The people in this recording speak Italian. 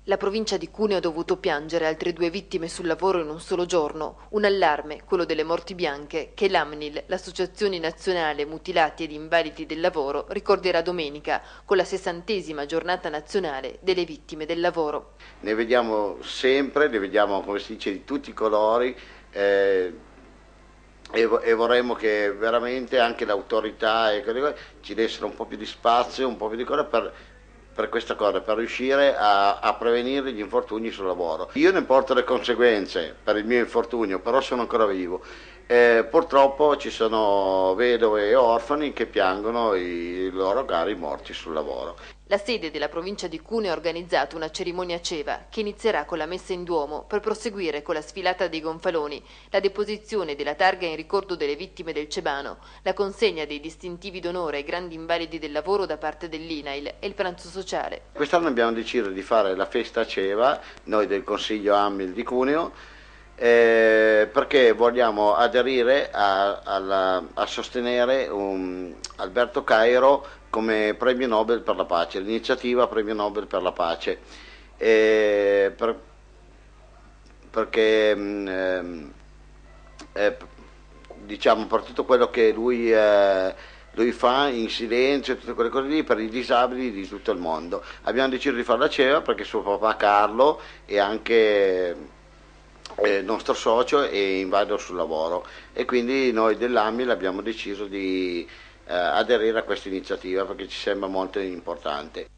La provincia di Cuneo ha dovuto piangere altre 2 vittime sul lavoro in un solo giorno. Un allarme, quello delle morti bianche, che l'AMNIL, l'Associazione Nazionale Mutilati ed Invalidi del Lavoro, ricorderà domenica con la 60ª giornata nazionale delle vittime del lavoro. Ne vediamo sempre, ne vediamo, come si dice, di tutti i colori. E vorremmo che veramente anche l'autorità ci dessero un po' più di spazio, un po' più di cose per questa cosa, per riuscire a prevenire gli infortuni sul lavoro. Io ne porto le conseguenze per il mio infortunio, però sono ancora vivo. Purtroppo ci sono vedove e orfani che piangono i loro cari morti sul lavoro. La sede della provincia di Cuneo ha organizzato una cerimonia ceva che inizierà con la messa in Duomo per proseguire con la sfilata dei gonfaloni, la deposizione della targa in ricordo delle vittime del Cebano, la consegna dei distintivi d'onore ai grandi invalidi del lavoro da parte dell'INAIL e il pranzo sociale. Quest'anno abbiamo deciso di fare la festa ceva, noi del Consiglio AMIL di Cuneo, perché vogliamo aderire a sostenere Alberto Cairo come premio Nobel per la pace, l'iniziativa premio Nobel per la pace, perché eh, diciamo per tutto quello che lui fa in silenzio, tutte quelle cose lì per i disabili di tutto il mondo. Abbiamo deciso di fare la ceva perché suo papà Carlo è anche nostro socio e invalido sul lavoro, e quindi noi dell'AMIL abbiamo deciso di aderire a questa iniziativa perché ci sembra molto importante.